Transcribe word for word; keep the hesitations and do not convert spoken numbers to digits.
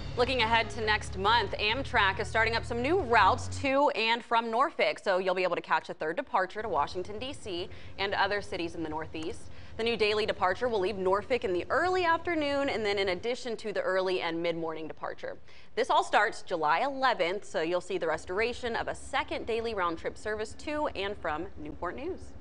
Looking ahead to next month, Amtrak is starting up some new routes to and from Norfolk, so you'll be able to catch a third departure to Washington, D C and other cities in the Northeast. The new daily departure will leave Norfolk in the early afternoon, and then in addition to the early and mid-morning departure. This all starts July eleventh, so you'll see the restoration of a second daily round-trip service to and from Newport News.